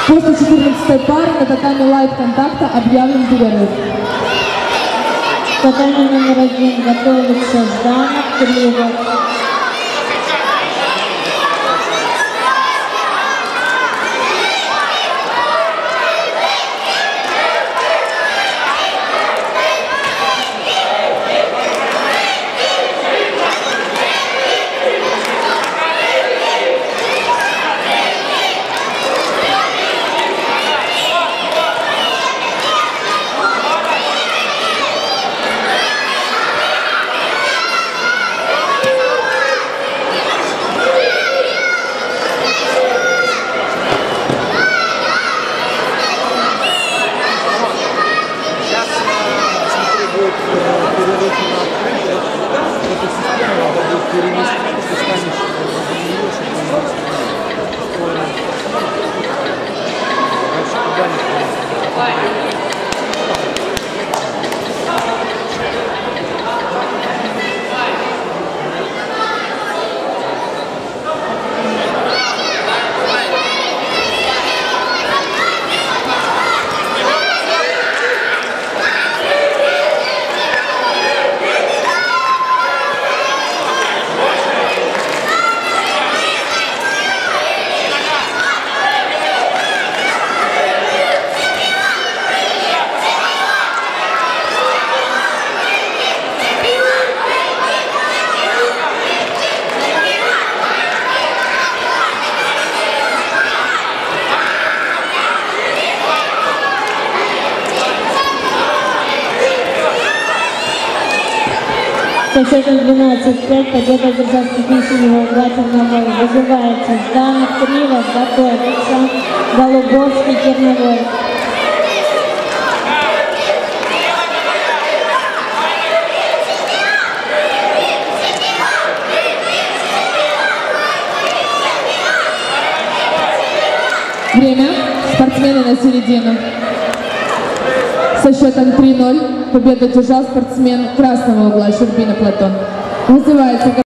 После 14-й пары на татами лайт-контакта объявлен перерыв. Татами номер 1 готовится Жданов, Кривов. Со счетом 12-5 победа Дзержинского синего угла Черновой. Вызывается Жданов, Кривов, готовится Голубовский, Черновой. Время. Спортсмены на середину. Со счетом 3-0 победу одержал спортсмен красного угла Щербина Платон. Вызывается